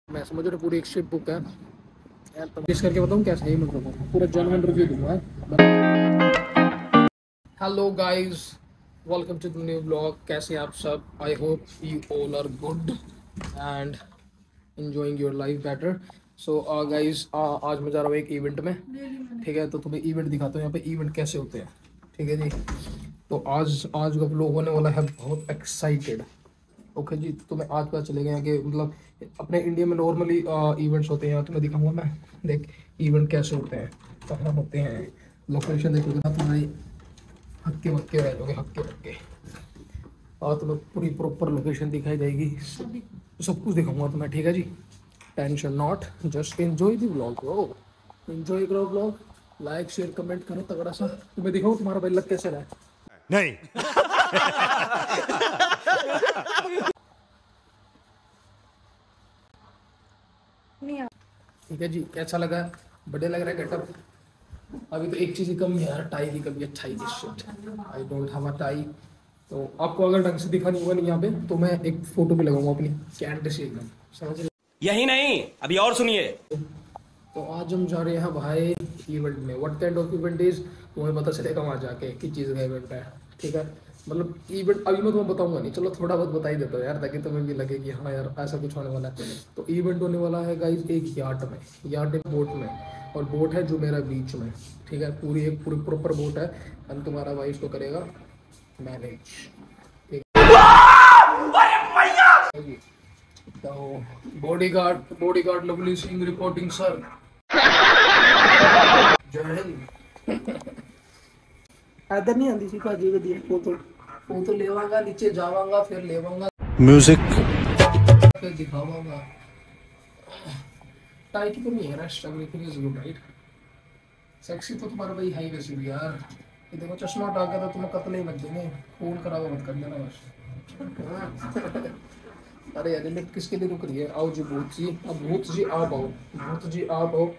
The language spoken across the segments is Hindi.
मैं समझ रहा पूरी एक शिप बुक है यार। तो टेस्ट करके बताऊँ कैसा है, मतलब पूरा जेन्युइन रिव्यू दूंगा। Hello guys, welcome to the new blog. कैसे हैं आप सब? I hope you all are good and enjoying your life better. So guys, आज मैं जा रहा हूँ एक इवेंट में, ठीक है। तो तुम्हें इवेंट दिखाता हूँ यहाँ पे इवेंट कैसे होते हैं, ठीक है जी। तो आज का लोग होने वाला है बहुत एक्साइटेड। ओके जी, तो तुम्हें आज पता चलेगा यहाँ के मतलब अपने इंडिया में नॉर्मली इवेंट्स होते हैं, तुम्हें दिखाऊंगा मैं। देख इवेंट कैसे होते हैं, कहाँ होते हैं, लोकेशन देखोगे ना तुम्हारी हक्के वक्के रह जाओगे, हक्के वक्के। और तुम्हें पूरी प्रॉपर लोकेशन दिखाई देगी, सब कुछ दिखाऊंगा तुम्हें, ठीक है जी। Tension not, just enjoy the vlog bro, enjoy करो व्लॉग। लाइक शेयर कमेंट करो तगड़ा सा। तुम्हें दिखाऊँ तुम्हारा भाई लग कैसे रहा है? नहीं। ठीक है जी, कैसा लगा? बढ़िया लग रहा है गेटअप? अभी तो एक चीज़ ही कम है यार, टाई की कमी है। टाई की shit, I don't have a tie. तो आपको अगर ढंग से दिखा नहीं हुआ नहीं यहाँ पे, तो मैं एक फोटो भी लगाऊंगा अपनी कैंट से एकदम, समझ रहे? यही नहीं, अभी और सुनिए। तो आज हम जा रहे हैं भाई इवेंट में। What kind of event is, तुम्हें पता चलेगा वहाँ जाके किस चीज़ का इवेंट है, ठीक है। मतलब इवेंट अभी मैं तुम्हें बताऊंगा नहीं, चलो थोड़ा बहुत बता ही देता हूँ यार, ताकि तुम्हें भी लगे कि हाँ यार ऐसा कुछ होने वाला है। तो इवेंट होने वाला है गाइज एक यार्ड में, यार्ड एक बोट में, और बोट है जो मेरा बीच में, ठीक है। पूरी प्रॉपर बोट है, एंड तुम्हारा भाई इसको करेगा मैनेज, ठीक है। तो bodyguard Lovely Singh reporting sir. जय हिंद। इधर नहीं आती सी भाजी वधिया। फोटो लेवांगा, नीचे जावांगा, फिर लेवांगा म्यूजिक, फिर दिखावांगा। टाई की कमी है ना, struggle is good right. Sexy तो तुम्हारा भाई है ही वैसे भी यार। ये देखो चश्मा हटा के तो तुम्हें कतले ही लग जाएंगे, खून खराब मत कर देना बस। अरे यार लिफ्ट किसके लिए रुक रही है? आओ जी भूत जी, अब भूत जी आप आओ, भूत जी आप आओ।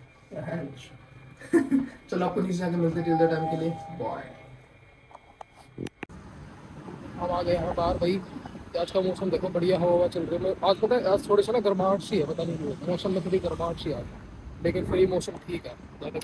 चलो आपको नीचे जाकर मिलते टिल द टाइम के लिए, बाय। हम आ गए हैं बाहर भाई। आज का मौसम देखो बढ़िया, हवा चल रही है। आज पता है आज थोड़ी सा ना गर्माहट सी है, पता नहीं क्यों मौसम में थोड़ी गर्माहट सी है, लेकिन फिर ये मौसम ठीक है, ज़्यादा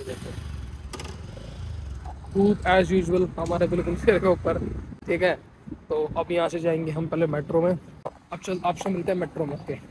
धूप एज यूजुअल हमारे बिल्कुल सिर के ऊपर, ठीक है। तो अब यहाँ से जाएंगे हम पहले मेट्रो में। अब चल आपसे मिलते हैं मेट्रो में, ओके।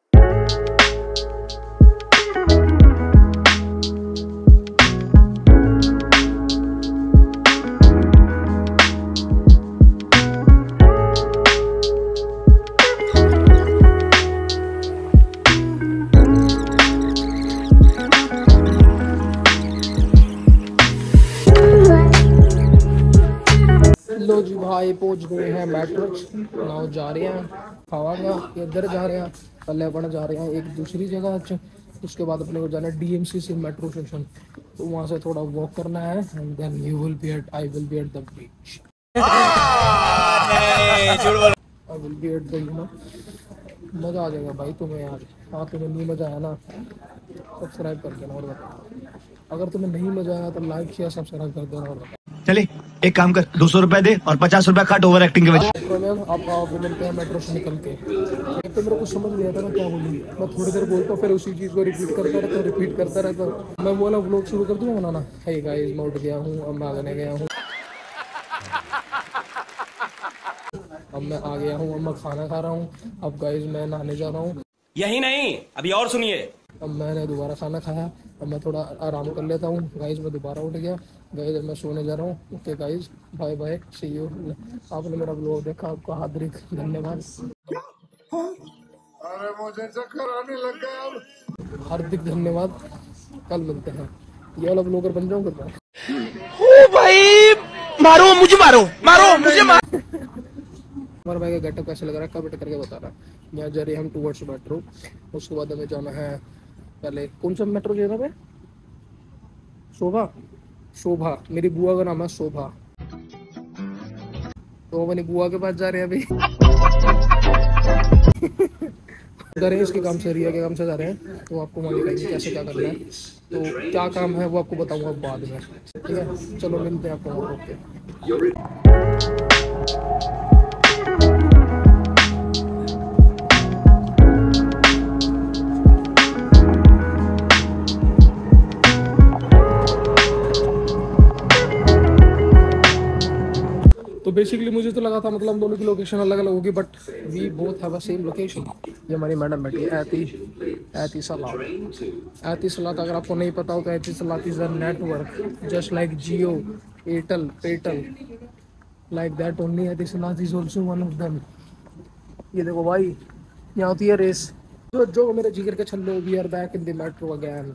लो जी भाई पहुंच गए हैं मेट्रो। नाउ जा रहे हैं खावागा, इधर जा रहे हैं, पहले अपन जा रहे हैं एक दूसरी जगह। उसके बाद अपने को जाना है DMCC मेट्रो स्टेशन। तो वहाँ से थोड़ा वॉक करना है, and then I will be at the beach. I will be at the मज़ा आ जाएगा भाई तुम्हें यार। हाँ तुम्हें नहीं मज़ा आया ना, सब्सक्राइब कर देना और बताओ। अगर तुम्हें नहीं मज़ा आया तो लाइक शेयर सब्सक्राइब कर देना और बताओ। चले एक काम कर, 200 रुपए दे और 50 रुपए काट ओवर एक्टिंग के वजह। मेट्रो में आप मिलते हैं मेट्रो से निकल के। तो मेरे को समझ नहीं आता ना क्या बोलूँ, मैं थोड़ी देर बोलता हूँ फिर उसी चीज़ को रिपीट करता रहता। मैं बोला व्लॉग शुरू कर दूँगा बनाना। हे गाइस मैं उठ गया हूँ, अब मैं आगने गया हूँ, अब मैं आ गया हूँ, अब मैं खाना खा रहा हूँ। अब गाइस मैं नहाने जा रहा हूँ। यही नहीं, अभी और सुनिए। अब मैंने दोबारा खाना खाया, अब मैं थोड़ा आराम कर लेता हूँ। गाइस मैं दोबारा उठ गया, गाइस मैं सोने जा रहा हूँ। Okay guys bye bye, see you. आपने मेरा ब्लॉग देखा, आपका हार्दिक धन्यवाद। अरे मुझे चक्कर आने लग गया अब। हार्दिक धन्यवाद, कल मिलते हैं। ये वाला ब्लॉगर बन जाऊँ फिर मैं। ओ भाई मारो मुझे, मारो मुझे मारो। हमारे भाई का गेटअप कैसे लग रहा है कमेंट करके बताना। यहाँ जा रहे हैं हम टूवर्ड्स मेट्रो। उसके बाद हमें जाना है पहले कौन सा मेट्रो जाना है? शोभा, मेरी बुआ का नाम है शोभा। तो अपनी बुआ के पास जा रहे हैं अभी। जा रहे हैं इसके काम से, रिया के काम से जा रहे हैं। तो आपको वहाँ दिखाएंगे कैसे क्या करना है। तो क्या काम है वो आपको बताऊंगा बाद में, ठीक है। चलो मिलते हैं आपको वहाँ पे। बेसिकली मुझे तो लगा था मतलब हम दोनों की लोकेशन अलग अलग होगी, but we both have a same location. ये हमारी मैडम बैठी है एतिसलात। अगर आपको नहीं पता हो तो Etisalat is a network just like Jio, Airtel, पेटल, like that only. Etisalat is also one of them. ये देखो भाई, यहाँ होती है रेस। जो जो मेरे जिगर के छल्लो, we are back in the metro again.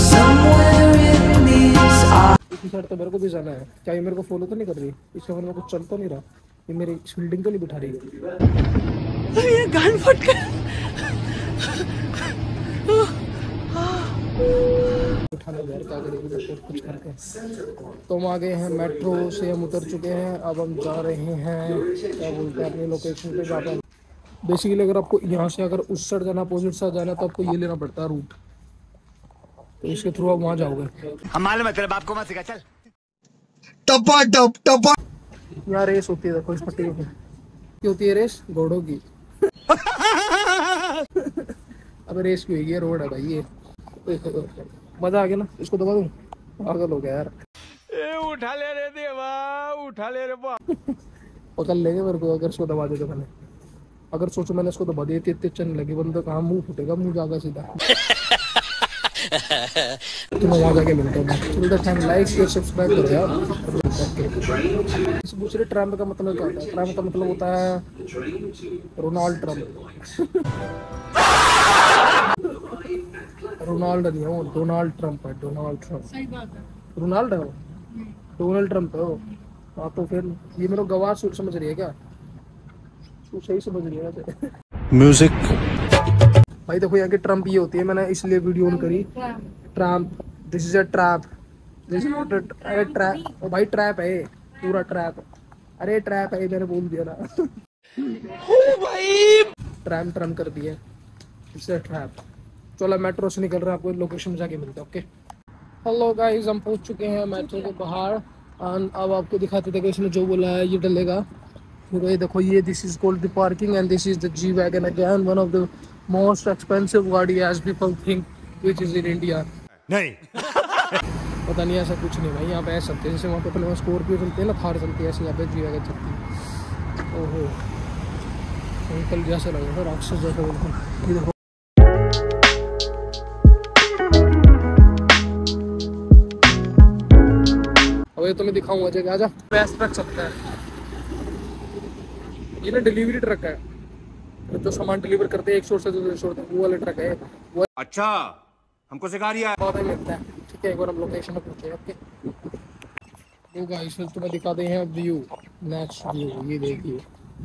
इसी साइड तो मेरे को भी जाना है। क्या ये मेरे को फॉलो तो नहीं कर रही? इसके बारे में कुछ चल तो नहीं रहा? ये मेरी बिल्डिंग तो नहीं बिठा रही? ये गान फट गया। उठाने यार, क्या करेंगे कुछ करके। तो हम आ गए हैं मेट्रो से, हम उतर चुके हैं। अब हम जा रहे हैं क्या बोलते हैं अपनी लोकेशन पे जाते हैं। बेसिकली अगर आपको यहाँ से अगर उस साइड जाना, अपोजिट साइड जाना, तो आपको ये लेना पड़ता है रूट, तो इसके थ्रू आप वहाँ जाओगे। हम मालूम है तेरे बाप को मत सिखा, चल। टपा टप टपा। यहाँ रेस होती है, देखो इस पट्टी पे होती है रेस घोड़ों की। अब रेस की होगी, रोड है भाई ये। मजा आ गया ना? इसको दबा दूं? पागल हो गया यार। उठा ले रे देवा, उठा ले रे बा। पकड़ लेंगे मेरे को अगर इसको दबा दे तो। मैंने अगर सोचो मैंने इसको दबा दिया, इतने चलने लगी बंदा, कहाँ मुंह फूटेगा, मुंह जाएगा सीधा। तो मैं वहाँ जाके मिलता हूँ। लाइक शेयर सब्सक्राइब करो यार। इस दूसरे ट्रम्प का मतलब क्या होता है? ट्रम्प का मतलब होता है रोनाल्ड ट्रम्प। रोनाल्ड नहीं है वो, डोनाल्ड ट्रम्प है। डोनाल्ड ट्रम्प रोनाल्ड है वो, डोनाल्ड ट्रम्प है वो। हाँ तो फिर ये मेरे को गवार सूट समझ रही है क्या? तू सही समझ रही है म्यूजिक। भाई देखो यहाँ की ट्रम्प ये होती है, मैंने इसलिए वीडियो ऑन करी। Trump, this is a trap, this is not अरे ट्रैप। ओ भाई ट्रैप है, पूरा ट्रैप। अरे ट्रैप है, मैंने बोल दिया ना। ओ भाई, ट्रैम ट्रम कर दिया, इससे ट्रैप। चलो मेट्रो से निकल रहे हैं, आपको लोकेशन में जाके मिलते हैं। ओके हेलो गाइस, हम पहुंच चुके हैं मेट्रो के बाहर। अब आपको दिखाते थे कि इसने जो बोला है ये डलेगा। ये देखो, ये this is called the parking and this is the G wagon again, one of the most expensive गाड़ी as people think which is in India. नहीं। पता नहीं, ऐसा कुछ नहीं भाई। यहाँ पे ऐसा चलते जैसे वहाँ पे अपने स्कॉर्पियो चलते हैं ना, थार चलती है, ऐसे यहाँ पे जी वैगन चलती है। ओहो, अंकल जैसे लग रहा है, राक्षस जैसा बिल्कुल। ये देखो अब ये तुम्हें दिखाऊंगा जगह। आजा, बेस्ट ट्रक चलता है ये ना, डिलीवरी ट्रक है। जो सामान डिलीवर करते हैं एक शोर से दूसरे शोर तक, वो वाला ट्रक है वो। अच्छा, हमको सिखा रही है। बहुत ही मिलता है। ठीक है, एक बार हम लोकेशन पे पहुंचे। ओके तो गाइस फिर तुम्हें दिखाते हैं व्यू, नेक्स्ट व्यू। ये देखिए,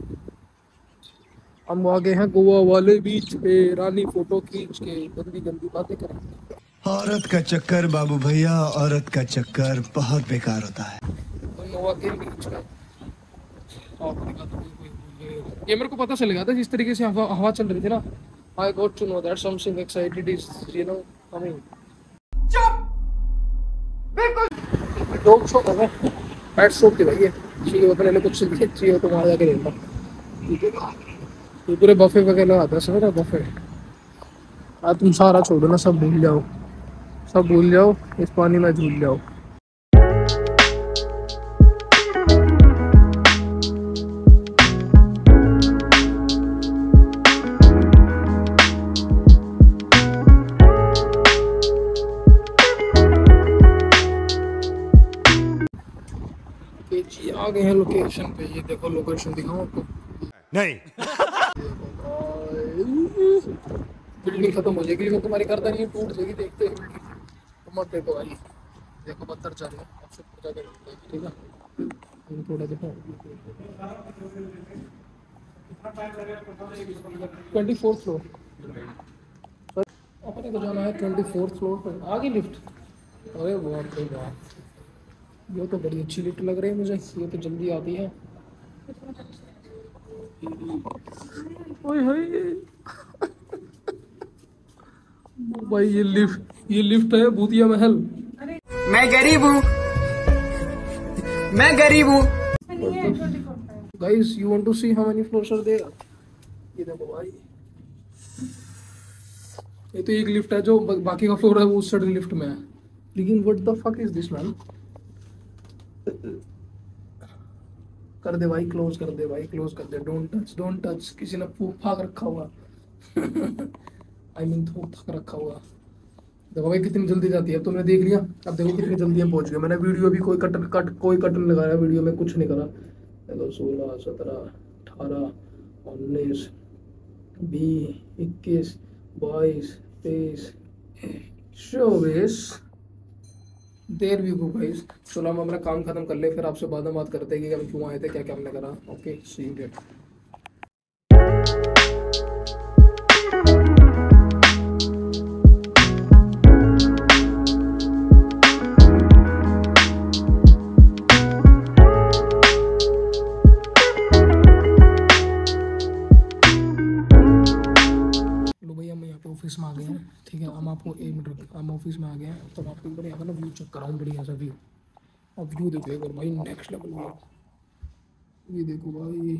हम आ गए हैं गोवा वाले बीच पे। रानी फोटो खींच के गंदी गंदी बातें करें। औरत का चक्कर बाबू भैया, औरत का चक्कर बहुत बेकार होता है। तो गोवा के बीच पे आपको दिखाता हूं। ये मेरे को पता चल गया था जिस तरीके से हवा चल रही थी ना। I got to know that something excited is you know coming. बिल्कुल डॉग शो है, पेट शो की भाई। ये चाहिए अपने लिए कुछ चाहिए तो वहाँ जाके लेना। ये पूरे बफे वगैरह आता है, समझ रहे? बफे। हाँ तुम सारा छोड़ो ना, सब भूल जाओ, सब भूल जाओ, इस पानी में झूल जाओ। जी आ गए हैं लोकेशन पे। ये देखो लोकेशन दिखाऊं आपको? नहीं। बिल्डिंग खत्म हो जाएगी, मैं तुम्हारी करता नहीं टूट जाएगी देखते ही। तुम मत देखो भाई, देखो पत्थर चल रहे हैं, अब सब जाके ठीक है। थोड़ा देखो 24th फ्लोर अपने को जाना है। 24th फ्लोर पर आगे लिफ्ट। अरे बाप रे बाप, ये तो बड़ी अच्छी लिफ्ट लग रही है मुझे। ये तो जल्दी आती है। ओए हाय भाई, ये लिफ्ट है भूतिया महल। मैं गरीब हूँ, मैं गरीब हूँ। Guys you want to see how many floors are there? ये देखो भाई, ये तो एक लिफ्ट है, जो बाकी का फ्लोर है वो उस साइड लिफ्ट में है। लेकिन what the fuck is this man? कर दे भाई, क्लोज कर दे भाई, क्लोज कर दे। डोंट टच, किसी ने फूक फाक रखा हुआ। आई मीन थूक थक रखा हुआ। देखो भाई कितनी जल्दी जाती है, अब तुमने देख लिया। अब देखो कितनी जल्दी हम पहुंच गए। मैंने वीडियो भी कोई कट नहीं लगाया, वीडियो में कुछ नहीं करा। देखो 16 17 18 19 20 21 22 23 24। देर भी गो गाइस। चलो हम अपना काम खत्म कर ले, फिर आपसे बाद में बात करते हैं कि हम क्यों आए थे, क्या क्या हमने करा। Okay, see you later. लो भैया हम यहाँ पे ऑफिस में आ गए हैं, ठीक है। हम आपको 1 मिनट रुकिए, हम ऑफिस में आ गए हैं, तो आपको एक बार यहाँ का ना व्यू चेक कराऊँ, बढ़िया सा व्यू। अब व्यू देखो एक बार भाई, नेक्स्ट लेवल व्यू। ये देखो भाई,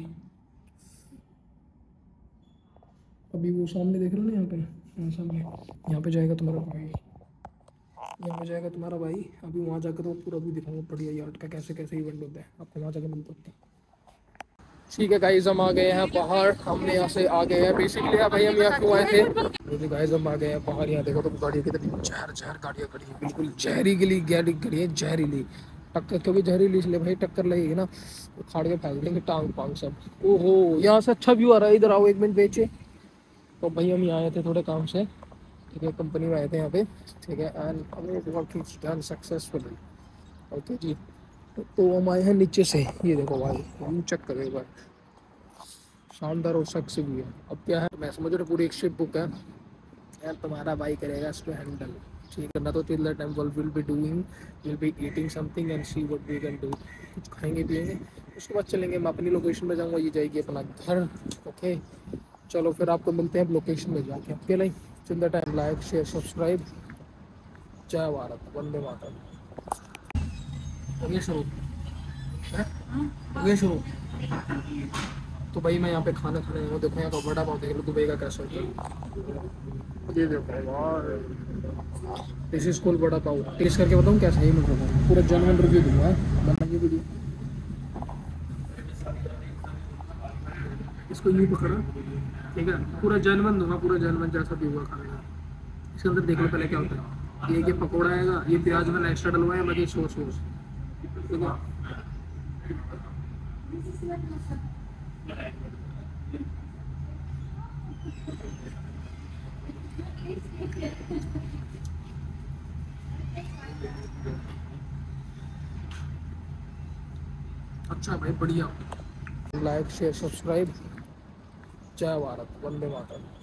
अभी वो सामने देख रहे हो ना, यहाँ पे, यहाँ सामने, यहाँ पे जाएगा तुम्हारा भाई, यहाँ पे जाएगा तुम्हारा भाई। अभी वहाँ जाकर तो पूरा व्यू दिखाऊंगा बढ़िया यार्ड का, कैसे कैसे इवेंट होते हैं, आपको वहाँ जाकर मिलता होता है। ठीक है गाइस, हम आ गए हैं बाहर। हमने यहाँ से आ गए हैं बेसिकली। भाई हम यहाँ क्यों आए थे, तो गाइस हम आ गए हैं बाहर। यहाँ देखो तो गाड़ियाँ कितनी जहर गाड़ियाँ खड़ी है, बिल्कुल जहरीली गाड़ी खड़ी है, जहरीली। टक्कर क्योंकि जहरीली इसलिए भाई, टक्कर लगेगी ना तो फाड़ के फेंक देंगे टांग पांग सब। ओहो, यहाँ से अच्छा व्यू आ रहा है, इधर आओ 1 मिनट बेचे। तो भाई हम यहाँ आए थे थोड़े काम से, ठीक है, कंपनी में आए थे यहाँ पे, ठीक है। And work is done successfully. Okay जी, तो हम आए हैं नीचे से। ये देखो भाई, व्यू चेक करो एक बार, शानदार और सेक्सी भी है। अब क्या है, मैं समझ रहा पूरी एक शिप बुक है यार, तुम्हारा भाई करेगा इसको हैंडल, ठीक है ना। तो till that time will be doing, will be eating something and see what we can do. कुछ खाएंगे पिएंगे, उसके बाद चलेंगे। मैं अपनी लोकेशन पे जाऊँगा, ये जाएगी अपना घर। ओके, चलो फिर आपको मिलते हैं लोकेशन में जाके। ओके नहीं, till that time like share subscribe. जय भारत, वंदे मातरम। हो गया शुरू, हो गया शुरू। तो भाई मैं यहाँ पे खाना खाने आया हूँ। देखो यहाँ का बड़ा पाव देख लो, दुबई का कैसा है। ये देखो यार, दिस इज कॉल्ड बड़ा पाव। टेस्ट करके बताऊँ कैसा है, मैं बताऊँ, पूरा जेन्युइन रिव्यू दूंगा बनाइए वीडियो। इसको यूँ पकड़ा, ठीक है, पूरा जेन्युइन दूंगा, पूरा जेन्युइन जैसा भी हुआ खाने का। इसके अंदर देख लो पहले क्या होता है। ये पकौड़ा आएगा, ये प्याज मैंने एक्स्ट्रा डलवाया, बाकी सॉस, ठीक है। अच्छा भाई बढ़िया। Like share subscribe. जय भारत, वंदे मातरम।